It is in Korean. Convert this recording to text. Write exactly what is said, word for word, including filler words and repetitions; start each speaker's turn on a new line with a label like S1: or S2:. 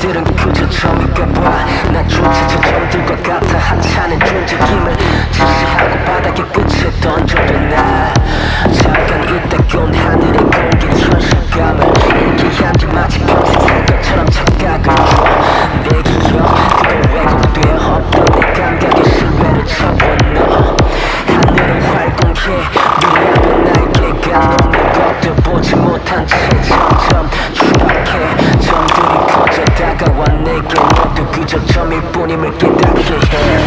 S1: 너희들은 그저 점인가봐. 나조차 저 점들과 같아. 하찮은 존재임을 지시하고 바닥에 끝에 던져도 나 잠깐 있다곤 하늘의 공기는 현실감을 일기한 뒤 마치 평생 살 것처럼 착각을 줘. 내 기억 그걸 왜곡돼 없던 내 감각에 신뢰를 쳐보너. 하늘은 활공해 눈앞에 날개가 놓는 것들 보지 못한 채 점점 추락해. 점들이 커져 다가와 내게 모두 그저 점일 뿐임을 깨닫게 해.